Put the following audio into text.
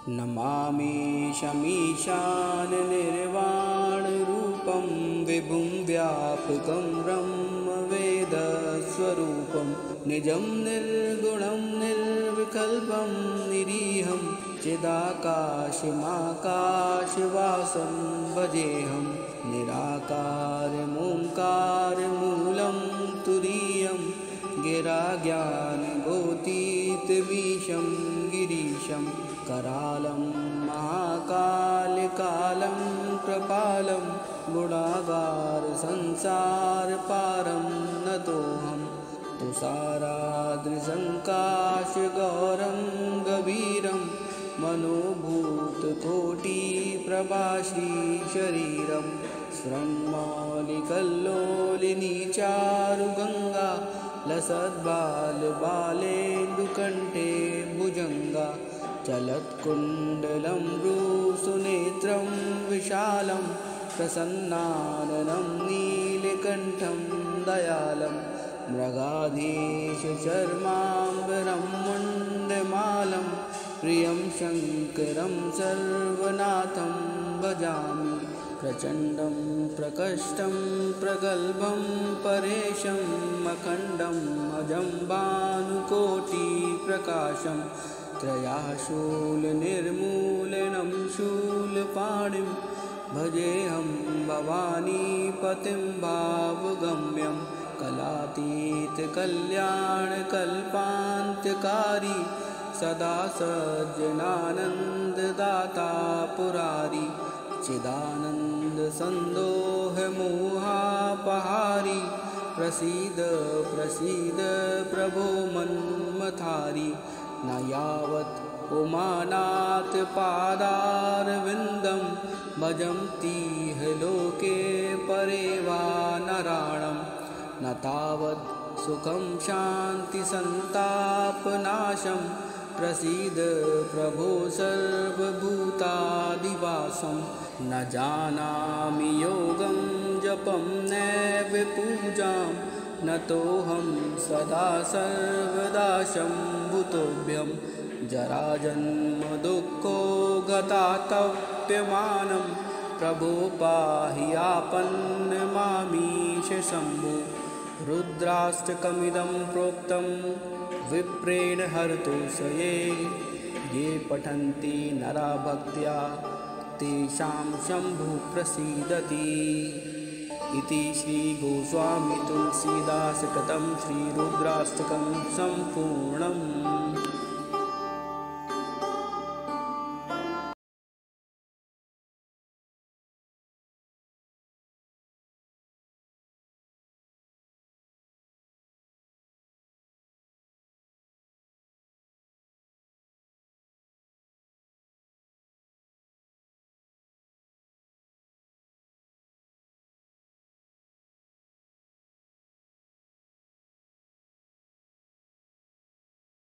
नमामि शमीशान निर्वाणरूपं विभुं व्यापकं ब्रह्मवेदस्वरूपं निजं निर्गुणं निर्विकल्पं निरीहं चिदाकाशमाकाशवासं भजेऽहं निराकारमोङ्कारमूलं तुरीयं गिराज्ञानगोतीतमीशं गिरीशं करालं महाकालकालं कृपालं गुणागारसंसारपारं नतोऽहं तुषाराद्रिसङ्काशगौरं गभीरं मनोभूतकोटिप्रभासी शरीरं स्रन्मौलिकल्लोलिनी चारुगङ्गा लसद्बालबालेन्दुकण्ठे भुजङ्गा चलत्कुण्डलं रुसुनेत्रं विशालं प्रसन्नाननं नीलकण्ठं दयालं मृगाधीशचर्माम्बरं मुण्डमालं प्रियं शङ्करं सर्वनाथं भजामि प्रचण्डं प्रकष्टं प्रगल्भं परेशम् अखण्डम् अजं भानुकोटिप्रकाशं त्रयाशूलनिर्मूलनं शूलपाणिं भजेऽहं भवानीपतिं भावगम्यं कलातीतकल्याणकल्पान्त्यकारी सदा सज्जनानन्ददाता पुरारी चिदानन्दसन्दोहमोहापहारी प्रसीद प्रसीद प्रभो मन्मथारी न यावत् उमानाथपादारविन्दं भजन्तीह लोके परे वा नराणं न तावत् सुखं शान्तिसन्तापनाशं प्रसीद प्रभो सर्वभूतादिवासं न जानामि योगं जपं नैव पूजां नतोऽहं सदा सर्वदा शम्भुतोभ्यं जराजन्मदुःखो गतातप्यमानं प्रभो पाहि आपन्नमामीश शम्भो रुद्राष्टकमिदं प्रोक्तं विप्रेण हरतोषये ये पठन्ति नरा भक्त्या तेषां शम्भुः प्रसीदति इति श्रीगोस्वामी तुलसीदासकृतं श्रीरुद्राष्टकं सम्पूर्णम्।